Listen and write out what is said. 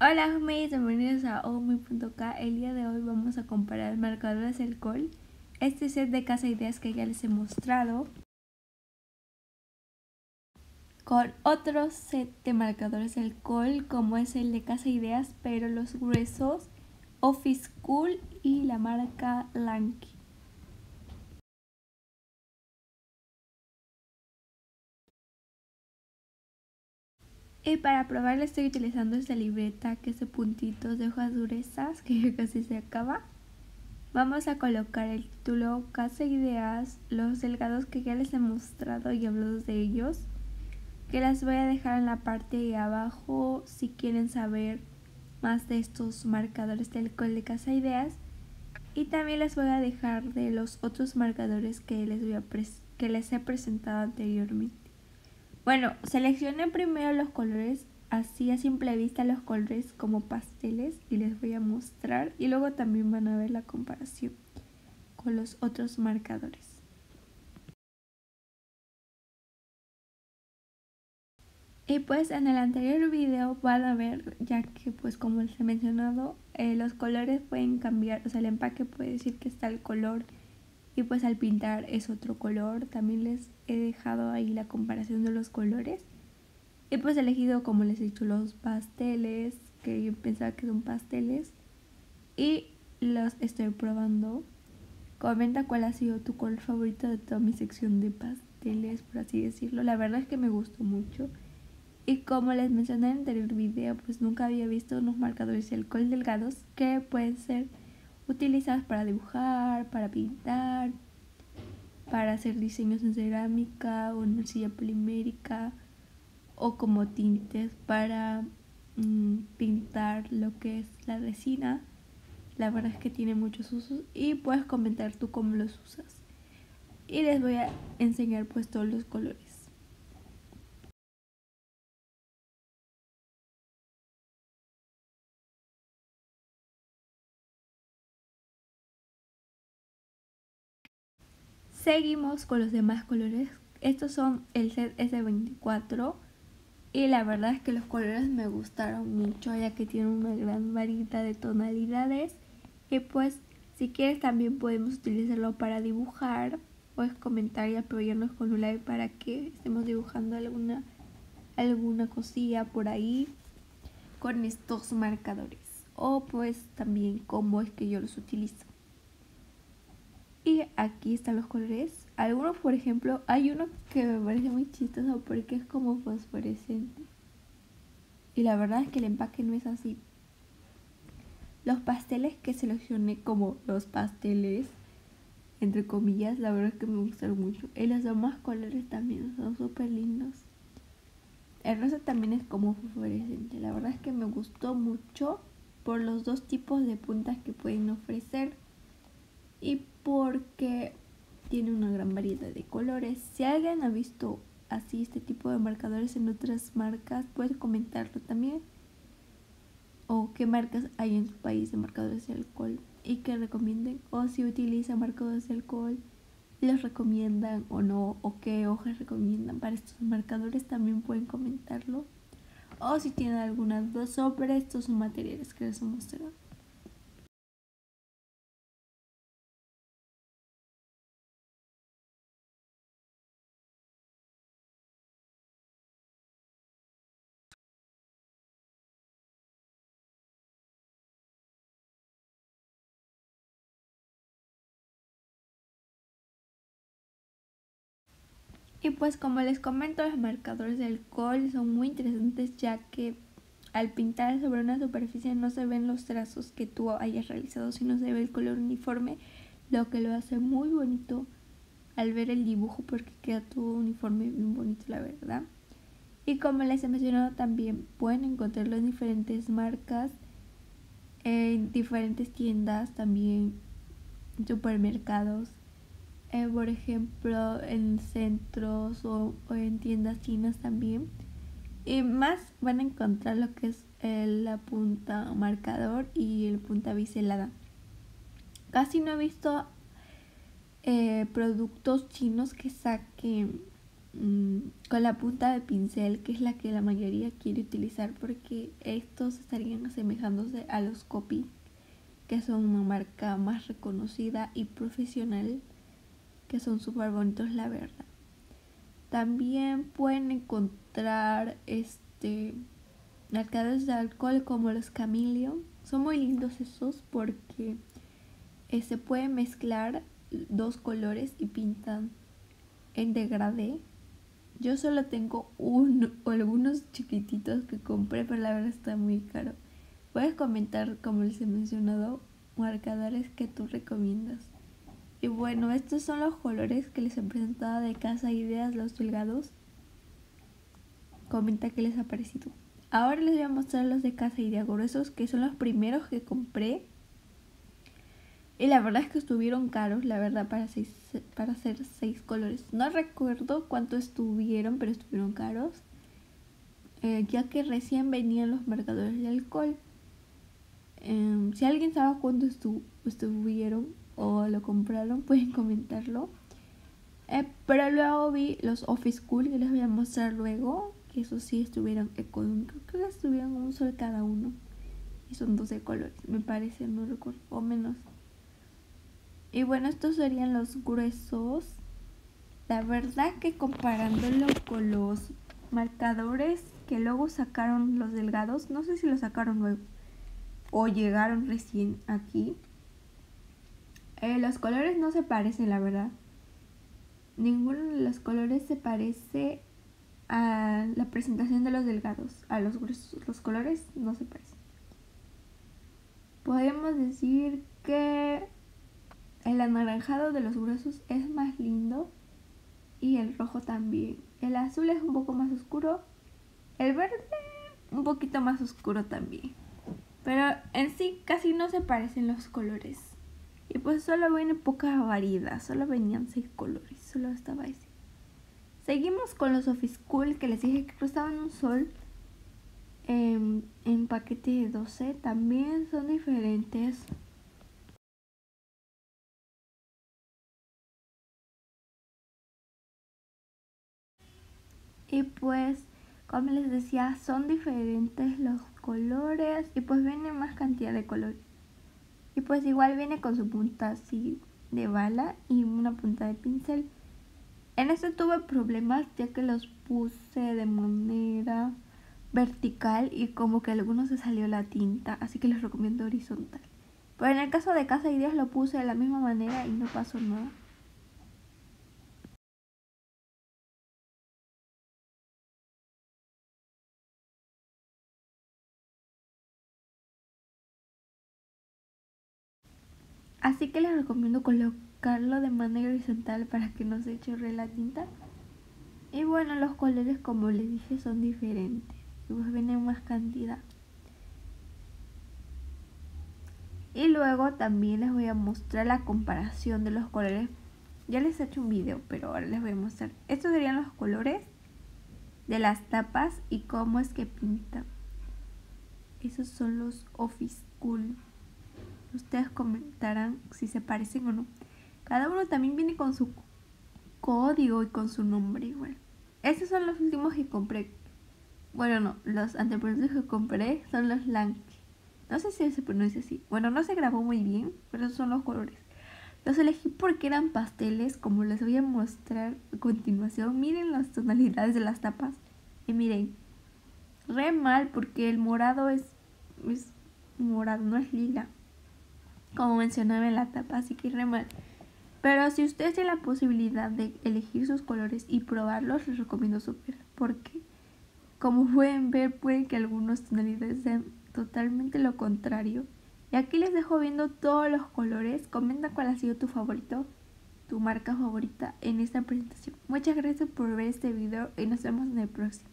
Hola homies, bienvenidos a omi.k. El día de hoy vamos a comparar marcadores de alcohol, este set de Casa Ideas que ya les he mostrado, con otro set de marcadores de alcohol como es el de Casa Ideas, pero los gruesos, Office Cool y la marca Lanky. Y para probarlo estoy utilizando esta libreta que es de puntitos de hojas gruesas que ya casi se acaba. Vamos a colocar el título Casa Ideas, los delgados que ya les he mostrado y hablado de ellos, que las voy a dejar en la parte de abajo si quieren saber más de estos marcadores de alcohol de Casa Ideas. Y también les voy a dejar de los otros marcadores que les he presentado anteriormente. Bueno, seleccioné primero los colores, así a simple vista los colores como pasteles, y les voy a mostrar, y luego también van a ver la comparación con los otros marcadores. Y pues en el anterior video van a ver, ya que pues como les he mencionado, los colores pueden cambiar, o sea el empaque puede decir que está el color y pues al pintar es otro color. También les he dejado ahí la comparación de los colores. Y pues he elegido, como les he dicho, los pasteles, que yo pensaba que son pasteles, y los estoy probando. Comenta cuál ha sido tu color favorito de toda mi sección de pasteles, por así decirlo. La verdad es que me gustó mucho. Y como les mencioné en el anterior video, pues nunca había visto unos marcadores de alcohol delgados que pueden ser utilizados para dibujar, para pintar, para hacer diseños en cerámica o en arcilla polimérica, o como tintes para pintar lo que es la resina. La verdad es que tiene muchos usos y puedes comentar tú cómo los usas. Y les voy a enseñar pues todos los colores. Seguimos con los demás colores. Estos son el set S24 y la verdad es que los colores me gustaron mucho, ya que tienen una gran variedad de tonalidades. Y pues si quieres también podemos utilizarlo para dibujar. Puedes comentar y apoyarnos con un like para que estemos dibujando alguna cosilla por ahí con estos marcadores, o pues también cómo es que yo los utilizo. Y aquí están los colores. Algunos, por ejemplo, hay uno que me parece muy chistoso porque es como fosforescente. Y la verdad es que el empaque no es así. Los pasteles que seleccioné como los pasteles, entre comillas, la verdad es que me gustaron mucho. Y los demás colores también son súper lindos. El rosa también es como fosforescente. La verdad es que me gustó mucho por los dos tipos de puntas que pueden ofrecer y porque tiene una gran variedad de colores. Si alguien ha visto así este tipo de marcadores en otras marcas, puede comentarlo también. O qué marcas hay en su país de marcadores de alcohol y que recomienden. O si utilizan marcadores de alcohol, los recomiendan o no. O qué hojas recomiendan para estos marcadores, también pueden comentarlo. O si tienen alguna duda sobre estos materiales que les he mostrado. Y pues como les comento, los marcadores de alcohol son muy interesantes, ya que al pintar sobre una superficie no se ven los trazos que tú hayas realizado, sino se ve el color uniforme, lo que lo hace muy bonito al ver el dibujo, porque queda todo uniforme bien bonito, la verdad. Y como les he mencionado, también pueden encontrarlo en diferentes marcas, en diferentes tiendas, también en supermercados, por ejemplo en centros o en tiendas chinas también. Y más van a encontrar lo que es la punta marcador y el punta biselada. Casi no he visto productos chinos que saquen con la punta de pincel, que es la que la mayoría quiere utilizar porque estos estarían asemejándose a los Copic, que son una marca más reconocida y profesional, que son súper bonitos la verdad. También pueden encontrar marcadores de alcohol como los Chameleon. Son muy lindos esos porque se pueden mezclar dos colores y pintan en degradé. Yo solo tengo algunos chiquititos que compré, pero la verdad está muy caro. Puedes comentar, como les he mencionado, marcadores que tú recomiendas. Y bueno, estos son los colores que les he presentado de Casa Ideas, los delgados. Comenta qué les ha parecido. Ahora les voy a mostrar los de Casa Idea gruesos, que son los primeros que compré. Y la verdad es que estuvieron caros, la verdad, para hacer 6 colores. No recuerdo cuánto estuvieron, pero estuvieron caros. Ya que recién venían los marcadores de alcohol. Si alguien sabe cuánto estuvieron o lo compraron, pueden comentarlo. Pero luego vi los Office Cool, que les voy a mostrar luego. Que esos sí estuvieron económicos. Creo que estuvieron un sol cada uno. Y son 12 colores, me parece, no recuerdo. O menos. Y bueno, estos serían los gruesos. La verdad que comparándolo con los marcadores que luego sacaron los delgados, no sé si los sacaron luego o llegaron recién aquí. Los colores no se parecen, la verdad. Ninguno de los colores se parece a la presentación de los delgados. A los gruesos, los colores no se parecen. Podemos decir que el anaranjado de los gruesos es más lindo y el rojo también. El azul es un poco más oscuro, el verde un poquito más oscuro también. Pero en sí casi no se parecen los colores. Y pues solo viene poca variedad, solo venían 6 colores, solo estaba ese. Seguimos con los Office Cool, que les dije que costaban un sol. En paquete de 12 también son diferentes. Y pues, como les decía, son diferentes los colores y pues viene más cantidad de colores. Y pues igual viene con su punta así de bala y una punta de pincel. En este tuve problemas ya que los puse de manera vertical y como que a algunos se salió la tinta, así que les recomiendo horizontal. Pero en el caso de Casa Ideas lo puse de la misma manera y no pasó nada. Así que les recomiendo colocarlo de manera horizontal para que no se chorre la tinta. Y bueno, los colores, como les dije, son diferentes. Y pues vienen más cantidad. Y luego también les voy a mostrar la comparación de los colores. Ya les he hecho un video, pero ahora les voy a mostrar. Estos serían los colores de las tapas y cómo es que pintan. Esos son los Office Cool. Ustedes comentarán si se parecen o no. Cada uno también viene con su código y con su nombre igual. Estos son los últimos que compré. Bueno, no, los antepenúltimos que compré son los Lange. No sé si se pronuncia así. Bueno, no se grabó muy bien, pero esos son los colores. Los elegí porque eran pasteles, como les voy a mostrar a continuación. Miren las tonalidades de las tapas. Y miren, re mal porque el morado es morado, no es lila, como mencionaba en la tapa, así que re mal. Pero si ustedes tienen la posibilidad de elegir sus colores y probarlos, les recomiendo súper. Porque, como pueden ver, pueden que algunas tonalidades sean totalmente lo contrario. Y aquí les dejo viendo todos los colores. Comenta cuál ha sido tu favorito, tu marca favorita en esta presentación. Muchas gracias por ver este video y nos vemos en el próximo.